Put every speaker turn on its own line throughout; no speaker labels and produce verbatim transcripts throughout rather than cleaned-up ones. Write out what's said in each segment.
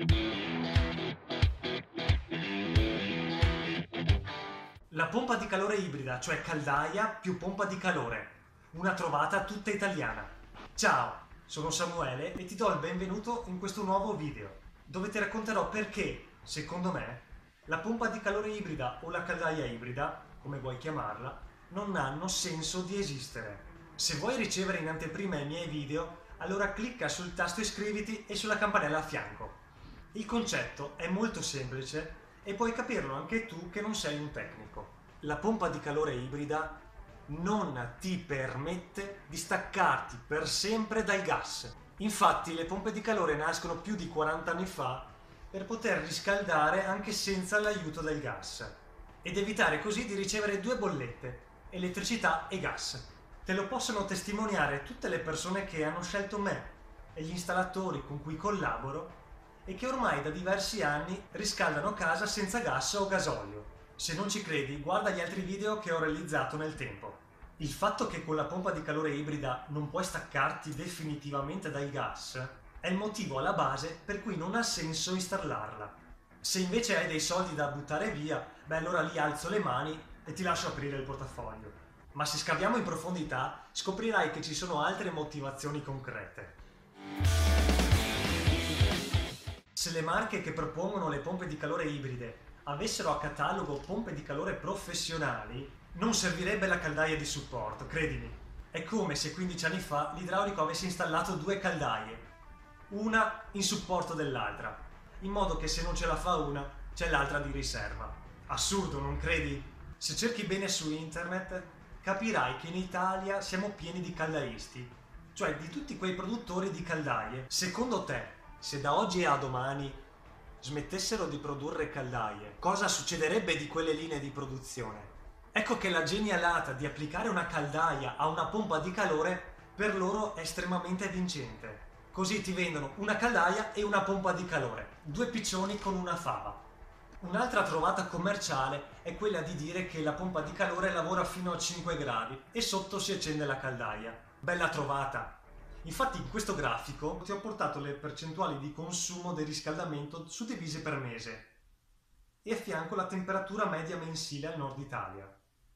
La pompa di calore ibrida, cioè caldaia più pompa di calore. Una trovata tutta italiana. Ciao, sono Samuele e ti do il benvenuto in questo nuovo video, dove ti racconterò perché, secondo me, la pompa di calore ibrida o la caldaia ibrida, come vuoi chiamarla, non hanno senso di esistere. Se vuoi ricevere in anteprima i miei video, allora clicca sul tasto iscriviti e sulla campanella a fianco. Il concetto è molto semplice e puoi capirlo anche tu che non sei un tecnico. La pompa di calore ibrida non ti permette di staccarti per sempre dal gas. Infatti le pompe di calore nascono più di quaranta anni fa per poter riscaldare anche senza l'aiuto del gas ed evitare così di ricevere due bollette, elettricità e gas. Te lo possono testimoniare tutte le persone che hanno scelto me e gli installatori con cui collaboro e che ormai da diversi anni riscaldano casa senza gas o gasolio. Se non ci credi, guarda gli altri video che ho realizzato nel tempo. Il fatto che con la pompa di calore ibrida non puoi staccarti definitivamente dal gas è il motivo alla base per cui non ha senso installarla. Se invece hai dei soldi da buttare via, beh allora lì alzo le mani e ti lascio aprire il portafoglio. Ma se scaviamo in profondità, scoprirai che ci sono altre motivazioni concrete. Se le marche che propongono le pompe di calore ibride avessero a catalogo pompe di calore professionali, non servirebbe la caldaia di supporto, credimi. È come se quindici anni fa l'idraulico avesse installato due caldaie, una in supporto dell'altra, in modo che se non ce la fa una, c'è l'altra di riserva. Assurdo, non credi? Se cerchi bene su internet, capirai che in Italia siamo pieni di caldaisti, cioè di tutti quei produttori di caldaie. Secondo te, se da oggi a domani smettessero di produrre caldaie, cosa succederebbe di quelle linee di produzione? Ecco che la genialata di applicare una caldaia a una pompa di calore per loro è estremamente vincente. Così ti vendono una caldaia e una pompa di calore, due piccioni con una fava. Un'altra trovata commerciale è quella di dire che la pompa di calore lavora fino a cinque gradi e sotto si accende la caldaia. Bella trovata! Infatti in questo grafico ti ho portato le percentuali di consumo del riscaldamento suddivise per mese e a fianco la temperatura media mensile al nord Italia.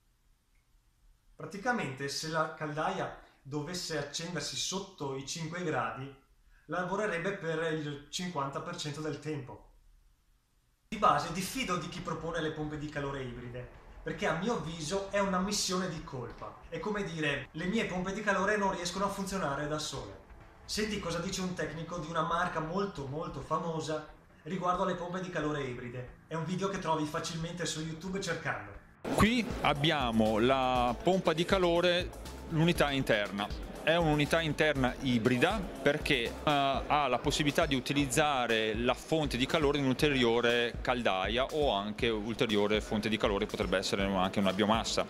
Praticamente se la caldaia dovesse accendersi sotto i cinque gradi, lavorerebbe per il cinquanta per cento del tempo. Di base diffido di chi propone le pompe di calore ibride, perché a mio avviso è una missione di colpa. È come dire, le mie pompe di calore non riescono a funzionare da sole. Senti cosa dice un tecnico di una marca molto molto famosa riguardo alle pompe di calore ibride. È un video che trovi facilmente su YouTube cercando.
Qui abbiamo la pompa di calore, l'unità interna. È un'unità interna ibrida perché uh, ha la possibilità di utilizzare la fonte di calore in un'ulteriore caldaia o anche ulteriore fonte di calore, potrebbe essere anche una biomassa.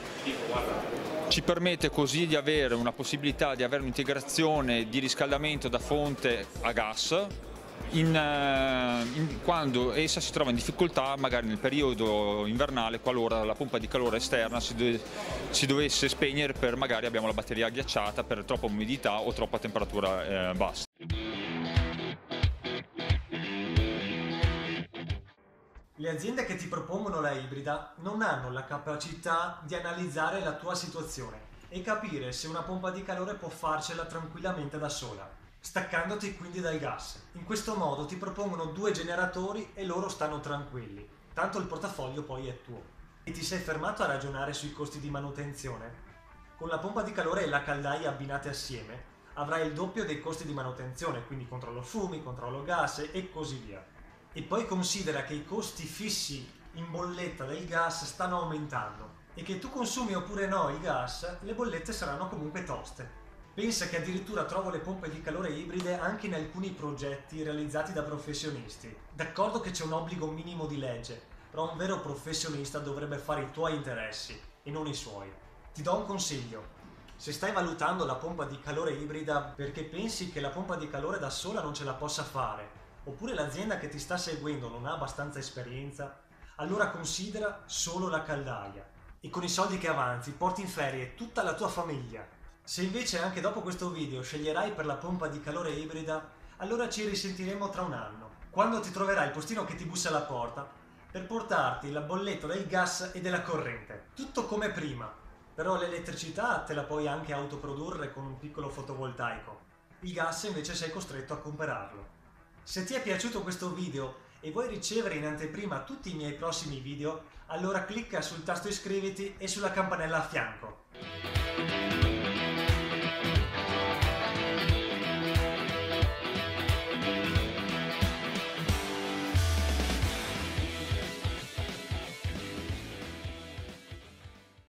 Ci permette così di avere una possibilità di avere un'integrazione di riscaldamento da fonte a gas in, uh, in, quando essa si trova in difficoltà magari nel periodo invernale, qualora la pompa di calore esterna si, do si dovesse spegnere per magari abbiamo la batteria ghiacciata per troppa umidità o troppa temperatura eh, bassa.
Le aziende che ti propongono la ibrida non hanno la capacità di analizzare la tua situazione e capire se una pompa di calore può farcela tranquillamente da sola, staccandoti quindi dal gas. In questo modo ti propongono due generatori e loro stanno tranquilli, tanto il portafoglio poi è tuo. E ti sei fermato a ragionare sui costi di manutenzione? Con la pompa di calore e la caldaia abbinate assieme avrai il doppio dei costi di manutenzione, quindi controllo fumi, controllo gas e così via. E poi considera che i costi fissi in bolletta del gas stanno aumentando e che tu consumi oppure no il gas, le bollette saranno comunque toste. Pensa che addirittura trovo le pompe di calore ibride anche in alcuni progetti realizzati da professionisti. D'accordo che c'è un obbligo minimo di legge, però un vero professionista dovrebbe fare i tuoi interessi e non i suoi. Ti do un consiglio. Se stai valutando la pompa di calore ibrida perché pensi che la pompa di calore da sola non ce la possa fare, oppure l'azienda che ti sta seguendo non ha abbastanza esperienza, allora considera solo la caldaia e con i soldi che avanzi porti in ferie tutta la tua famiglia. Se invece anche dopo questo video sceglierai per la pompa di calore ibrida, allora ci risentiremo tra un anno, quando ti troverai il postino che ti bussa alla porta per portarti la bolletta del gas e della corrente. Tutto come prima, però l'elettricità te la puoi anche autoprodurre con un piccolo fotovoltaico. Il gas invece sei costretto a comprarlo. Se ti è piaciuto questo video e vuoi ricevere in anteprima tutti i miei prossimi video, allora clicca sul tasto iscriviti e sulla campanella a fianco.